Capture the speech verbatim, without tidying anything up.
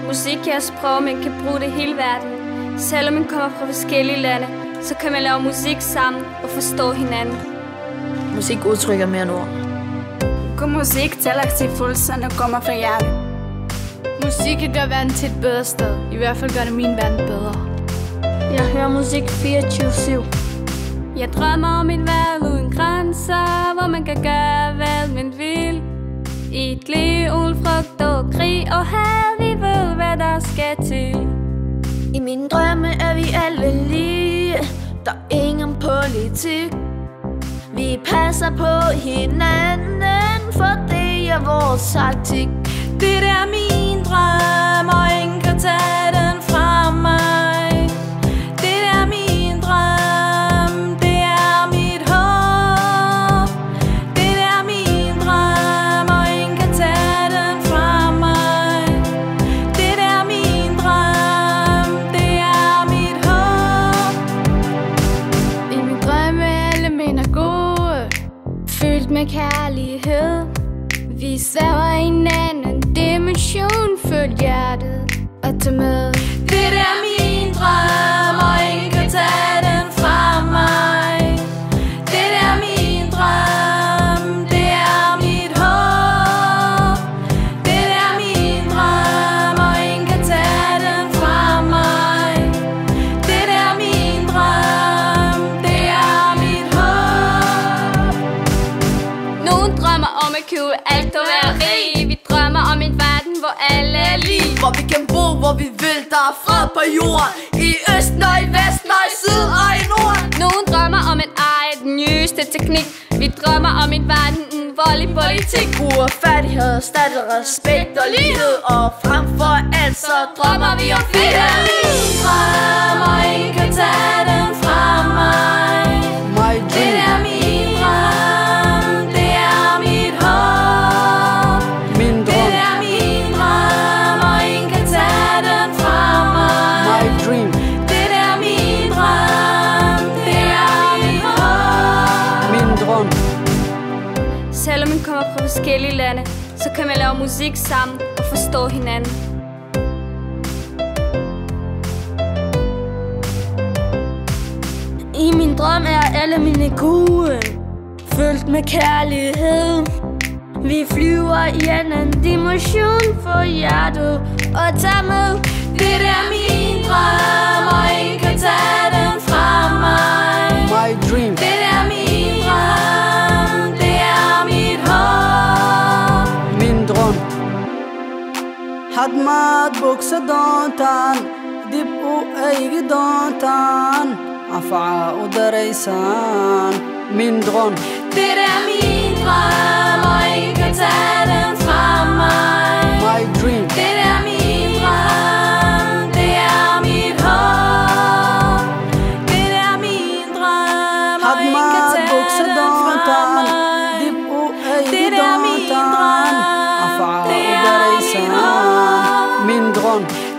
Musik er et sprog, man kan bruge det i hele verden. Selvom man kommer fra forskellige lande, så kan man lave musik sammen og forstå hinanden. Musik udtrykker mere end ord. God musik taler til følelserne og kommer fra hjertet. Musik kan gøre verden til et bedre sted. I hvert fald gør det min verden bedre. Jeg hører musik fireogtyve syv. Jeg drømmer om en verden uden grænser, hvor man kan gøre hvad man vil. I et liv uden frygt og krig og had, vi ved hvad der skal til. I mine drømme er vi alle lige. Der er ingen politik. Vi passer på hinanden, for det er vores taktik. Det er min drøm, og ingen kan tage den fra mig. Det er min drøm, det er mit håb. Det er min drøm, og ingen kan tage den fra mig. Det er min drøm, det er mit håb. I min drømme er alle mænd er gode, fyldt med kærlighed. Vi svæver hinanden dimension, følg hjertet og tag med. Det er min drøm, og ingen kan tage den fra mig. Det er min drøm, det er mit håb. Det er min drøm, og ingen kan tage den fra mig. Det er min drøm, det er mit håb. Nogle drømmer om at købe alt og være rig. Vi drømmer om en verden, hvor alle er lige. Hvor vi kan bo, hvor vi vil, der er fred på jorden. I østen og i vesten og i syd og i norden. Nogle drømmer om at eje den nyeste teknik. Vi drømmer om en verden uden vold i politik. Uretfærdighed, stadig respekt og lighed. Og frem for alt så drømmer vi om Det frihed. er min drøm, og ingen kan tage den fra mig. Det er min drøm, det er mit håb. Det er min drøm, og ingen kan tage den fra mig. Det er min drøm, det er mit håb. Selvom man kommer fra forskellige lande, så kan man lave musik sammen og forstå hinanden. I min drøm er alle mine gode, fyldt med kærlighed. Vi flyver i en anden dimension, for hjertet og tag med. Det er min drøm, og ingen kan tage den fra mig. Det er min drøm, det er mit håb. حد بوكس دونتان دبو ايغ دونتان عفعاء دريسان من درون Det er min drøm, og ingen kan tage den fra mig. My dream Det er min drøm, det er mit håb. Det er min drøm, og حد ingen kan tage بوكس den fra دونتان mig. دبو ايغ Det er min دونتان drøm, عفعاء det er mit دريسان håb. من درون